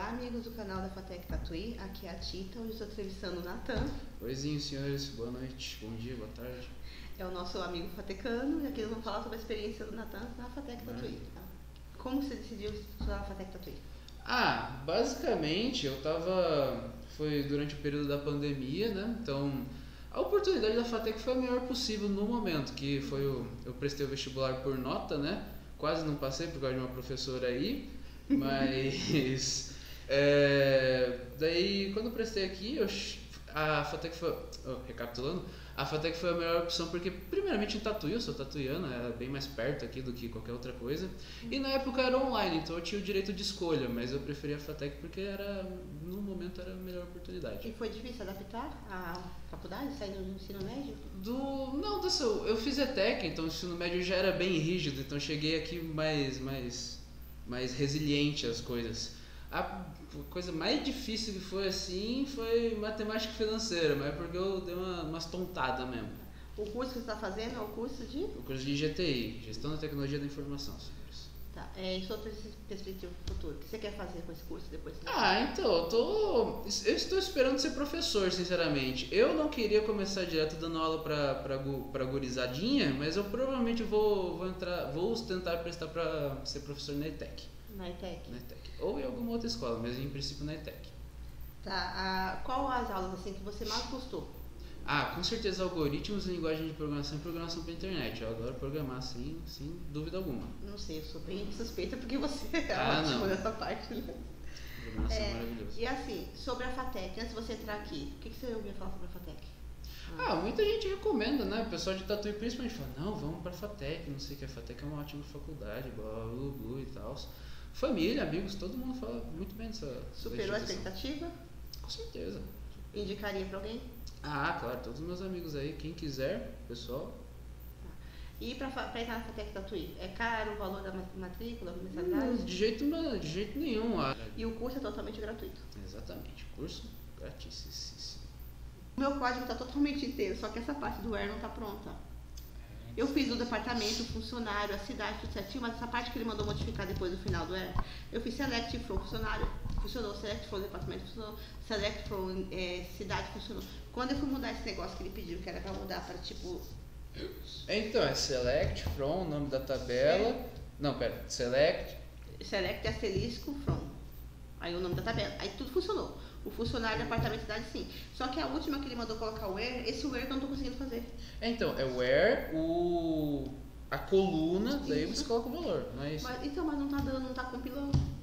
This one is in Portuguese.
Olá, amigos do canal da FATEC Tatuí, aqui é a Tita, hoje estou entrevistando o Natan. Oizinho, senhores, boa noite, bom dia, boa tarde. É o nosso amigo fatecano e aqui eles vão falar sobre a experiência do Natan na FATEC Tatuí. Como você decidiu estudar na FATEC Tatuí? Basicamente foi durante o período da pandemia, né? Então a oportunidade da FATEC foi a melhor possível no momento, que foi eu prestei o vestibular por nota, né? Quase não passei por causa de uma professora aí, mas daí quando eu prestei aqui, a FATEC foi, recapitulando, a FATEC foi a melhor opção porque primeiramente em Tatuí, eu sou tatuiano, era bem mais perto aqui do que qualquer outra coisa, e na época era online, então eu tinha o direito de escolha, mas eu preferia a FATEC porque no momento era a melhor oportunidade. E foi difícil adaptar à faculdade, saindo do ensino médio? Eu fiz ETEC, então o ensino médio já era bem rígido, então eu cheguei aqui mais resiliente às coisas. A coisa mais difícil que foi assim foi matemática financeira, mas é porque eu dei umas tontadas mesmo. O curso que você está fazendo é o curso de? O curso de GTI, Gestão da Tecnologia da Informação, senhores. Tá, e sua perspectiva futuro, o que você quer fazer com esse curso depois? Então, eu estou esperando ser professor, sinceramente. Eu não queria começar direto dando aula pra gurizadinha, mas eu provavelmente vou tentar prestar para ser professor na ETEC. Na ETEC? Na ETEC. Ou em alguma outra escola, mas em princípio na ETEC. Tá, qual as aulas assim que você mais gostou? Com certeza algoritmos, linguagem de programação e programação para internet. Eu adoro programar sem dúvida alguma. Não sei, eu sou bem suspeita porque você é ótimo nessa parte, né? Programação é maravilhosa. E assim, sobre a FATEC, antes de você entrar aqui, o que você ouviu falar sobre a FATEC? Muita gente recomenda, né? O pessoal de Tatuí principalmente fala, não, vamos pra FATEC, não sei o que, a FATEC é uma ótima faculdade, blá blá blá e tal. Família, amigos, todo mundo fala muito bem dessa. Superou a expectativa? Com certeza. Indicaria pra alguém? Claro, todos os meus amigos aí, quem quiser, pessoal. E pra entrar na FATEC Tatuí, é caro o valor da matrícula, da mensalidade? De jeito nenhum. E o curso é totalmente gratuito? Exatamente, curso gratuitíssimo. O meu código está totalmente inteiro, só que essa parte do where não está pronta. Eu fiz o departamento, o funcionário, a cidade, tudo certinho, mas essa parte que ele mandou modificar depois do final do where, eu fiz select from funcionário, funcionou, select from departamento, funcionou, select from cidade, funcionou. Quando eu fui mudar esse negócio que ele pediu, que era para mudar para tipo... Então, é select from, o nome da tabela... Não, pera, select asterisco from, aí o nome da tabela, aí tudo funcionou. O funcionário do apartamento cidade sim. Só que a última que ele mandou colocar o where, esse where que eu não tô conseguindo fazer. Então, é where, a coluna, daí você coloca o valor, não é isso? Mas não tá dando, não tá compilando.